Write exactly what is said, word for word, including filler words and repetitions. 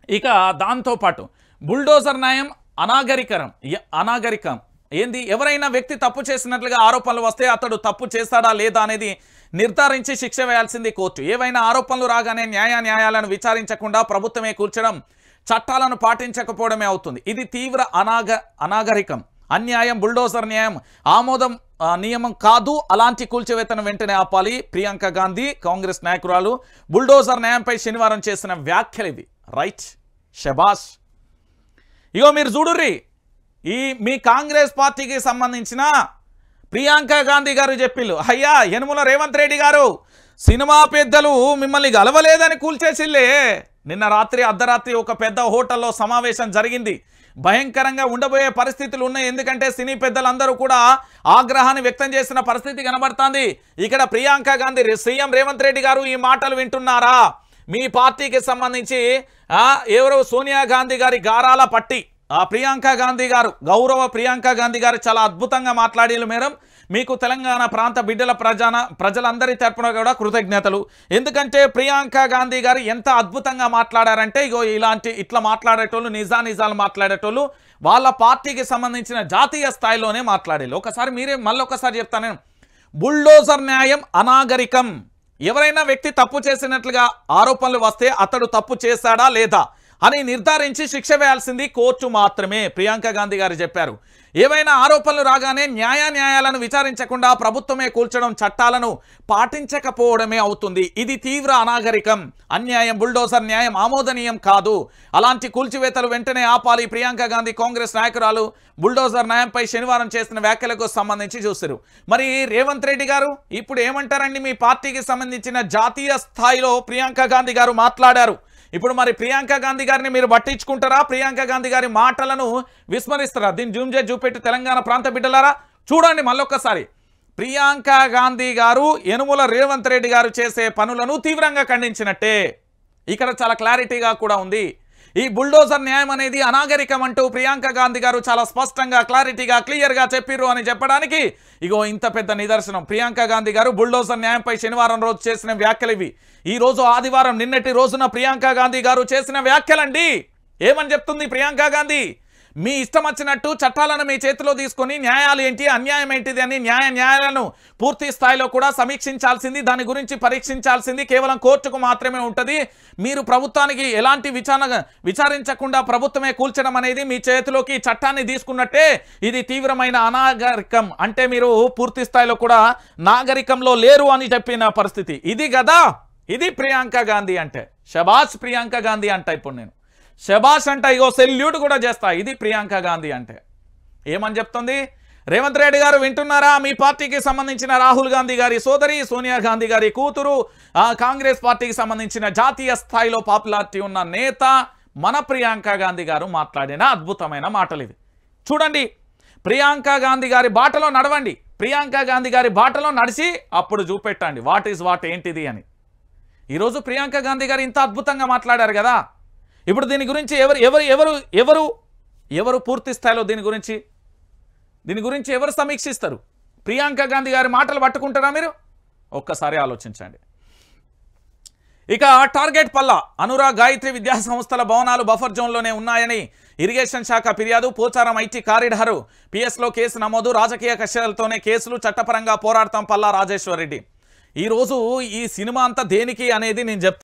ఇక దాంతోపాటు బుల్డోజర్ న్యాయం అనాగరికరం అనాగరికం ఏంది ఎవరైనా వ్యక్తి తప్పు చేసినట్లుగా ఆరోపణలు వస్తే అతడు తప్పు చేస్తాడా లేదా అనేది నిర్ధారించి శిక్ష వేయాల్సింది కోర్టు. ఏవైనా ఆరోపణలు రాగానే న్యాయ న్యాయాలను విచారించకుండా ప్రభుత్వమే కూర్చడం చట్టాలను పాటించకపోవడమే అవుతుంది. ఇది తీవ్ర అనాగ అనాగరికం అన్యాయం. బుల్డోజర్ న్యాయం ఆమోదం నియమం కాదు. అలాంటి కూల్చివేతను వెంటనే ఆపాలి. ప్రియాంక గాంధీ కాంగ్రెస్ నాయకురాలు బుల్డోజర్ న్యాయంపై శనివారం చేసిన వ్యాఖ్యలు ఇవి. రైట్, షబాష్. ఇగో మీరు చూడుర్రి, ఈ మీ కాంగ్రెస్ పార్టీకి సంబంధించిన ప్రియాంక గాంధీ గారు చెప్పిళ్ళు, అయ్యా యనుమల రేవంత్ రెడ్డి గారు సినిమా పెద్దలు మిమ్మల్ని గలవలేదని కూల్చేసిల్లే. నిన్న రాత్రి అర్ధరాత్రి ఒక పెద్ద హోటల్లో సమావేశం జరిగింది. భయంకరంగా ఉండబోయే పరిస్థితులు ఉన్నాయి. ఎందుకంటే సినీ పెద్దలందరూ కూడా ఆగ్రహాన్ని వ్యక్తం చేసిన పరిస్థితి కనబడుతుంది. ఇక్కడ ప్రియాంక గాంధీ సీఎం రేవంత్ రెడ్డి గారు ఈ మాటలు వింటున్నారా? మీ పార్టీకి సంబంధించి ఎవరో సోనియా గాంధీ గారి గారాల పట్టి ఆ ప్రియాంక గాంధీ గారు గౌరవ ప్రియాంక గాంధీ గారు చాలా అద్భుతంగా మాట్లాడేలు. మేడం మీకు తెలంగాణ ప్రాంత బిడ్డల ప్రజాన ప్రజలందరి తరపున కూడా కృతజ్ఞతలు. ఎందుకంటే ప్రియాంక గాంధీ గారు ఎంత అద్భుతంగా మాట్లాడారంటే ఇగో ఇలాంటి ఇట్లా మాట్లాడేటోళ్ళు నిజా నిజాలు మాట్లాడేటోళ్ళు వాళ్ళ పార్టీకి సంబంధించిన జాతీయ స్థాయిలోనే మాట్లాడేళ్ళు. ఒకసారి మీరే మళ్ళీ ఒకసారి చెప్తాను. బుల్డోజర్ న్యాయం అనాగరికం. ఎవరైనా వ్యక్తి తప్పు చేసినట్లుగా ఆరోపణలు వస్తే అతడు తప్పు చేశాడా లేదా అని నిర్ధారించి శిక్ష వేయాల్సింది కోర్టు మాత్రమే ప్రియాంక గాంధీ గారు చెప్పారు. ఏవైనా ఆరోపణలు రాగానే న్యాయ న్యాయాలను విచారించకుండా ప్రభుత్వమే కూల్చడం చట్టాలను పాటించకపోవడమే అవుతుంది. ఇది తీవ్ర అనాగరికం అన్యాయం. బుల్డోజర్ న్యాయం ఆమోదనీయం కాదు. అలాంటి కూల్చివేతలు వెంటనే ఆపాలి. ప్రియాంక గాంధీ కాంగ్రెస్ నాయకురాలు బుల్డోజర్ న్యాయంపై శనివారం చేసిన వ్యాఖ్యలకు సంబంధించి చూస్తారు. మరి రేవంత్ రెడ్డి గారు ఇప్పుడు ఏమంటారండి? మీ పార్టీకి సంబంధించిన జాతీయ స్థాయిలో ప్రియాంక గాంధీ గారు మాట్లాడారు. ఇప్పుడు మరి ప్రియాంక గాంధీ గారిని మీరు పట్టించుకుంటారా? ప్రియాంక గాంధీ గారి మాటలను విస్మరిస్తారా? దీన్ని జూమ్ చేసి చూపెట్టి తెలంగాణ ప్రాంత బిడ్డలారా చూడండి మళ్ళొక్కసారి. ప్రియాంక గాంధీ గారు యనుమల రేవంత్ రెడ్డి గారు చేసే పనులను తీవ్రంగా ఖండించినట్టే ఇక్కడ చాలా క్లారిటీగా కూడా ఉంది. ఈ బుల్డోజర్ న్యాయం అనేది అనాగరికం అంటూ ప్రియాంక గాంధీ గారు చాలా స్పష్టంగా క్లారిటీగా క్లియర్గా చెప్పిర్రు అని చెప్పడానికి ఇగో ఇంత పెద్ద నిదర్శనం. ప్రియాంక గాంధీ గారు బుల్డోజర్ న్యాయంపై శనివారం రోజు చేసిన వ్యాఖ్యలు ఇవి. ఈ రోజు ఆదివారం నిన్నటి రోజున ప్రియాంక గాంధీ గారు చేసిన వ్యాఖ్యలండి. ఏమని చెప్తుంది ప్రియాంక గాంధీ? మీ ఇష్టం వచ్చినట్టు చట్టాలను మీ చేతిలో తీసుకొని న్యాయాలు ఏంటి అన్యాయం ఏంటిది అని న్యాయ న్యాయాలను పూర్తి స్థాయిలో కూడా సమీక్షించాల్సింది, దాని గురించి పరీక్షించాల్సింది కేవలం కోర్టుకు మాత్రమే ఉంటుంది. మీరు ప్రభుత్వానికి ఎలాంటి విచారణ విచారించకుండా ప్రభుత్వమే కూల్చడం అనేది మీ చేతిలోకి చట్టాన్ని తీసుకున్నట్టే. ఇది తీవ్రమైన అనాగరికం. అంటే మీరు పూర్తి స్థాయిలో కూడా నాగరికంలో లేరు అని చెప్పిన పరిస్థితి ఇది కదా. ఇది ప్రియాంక గాంధీ అంటే. షబాష్ ప్రియాంక గాంధీ అంట. ఇప్పుడు నేను షబాష్ అంట, ఇగో సెల్యూట్ కూడా చేస్తా. ఇది ప్రియాంక గాంధీ అంటే. ఏమని చెప్తుంది? రేవంత్ రెడ్డి గారు వింటున్నారా? మీ పార్టీకి సంబంధించిన రాహుల్ గాంధీ గారి సోదరి సోనియా గాంధీ గారి కూతురు కాంగ్రెస్ పార్టీకి సంబంధించిన జాతీయ స్థాయిలో పాపులారిటీ ఉన్న నేత మన ప్రియాంక గాంధీ గారు మాట్లాడిన అద్భుతమైన మాటలు ఇవి. చూడండి, ప్రియాంక గాంధీ గారి బాటలో నడవండి. ప్రియాంక గాంధీ గారి బాటలో నడిచి అప్పుడు చూపెట్టండి వాట్ ఈజ్ వాట్ ఏంటిది అని. ఈరోజు ప్రియాంక గాంధీ గారు ఇంత అద్భుతంగా మాట్లాడారు కదా. ఇప్పుడు దీని గురించి ఎవరు ఎవరు ఎవరు ఎవరు ఎవరు పూర్తి స్థాయిలో దీని గురించి దీని గురించి ఎవరు సమీక్షిస్తారు? ప్రియాంక గాంధీ గారి మాటలు పట్టుకుంటారా మీరు? ఒక్కసారి ఆలోచించండి. ఇక టార్గెట్ పల్లా అనురాగ్ గాయత్రి విద్యా సంస్థల భవనాలు బఫర్ జోన్లోనే ఉన్నాయని ఇరిగేషన్ శాఖ ఫిర్యాదు. పోచారం ఐటీ కారిడారు పిఎస్లో కేసు నమోదు. రాజకీయ కక్షలతోనే కేసులు, చట్టపరంగా పోరాడతాం పల్లా రాజేశ్వర్ రెడ్డి. ఈరోజు ఈ సినిమా అంతా దేనికి అనేది నేను చెప్తాను.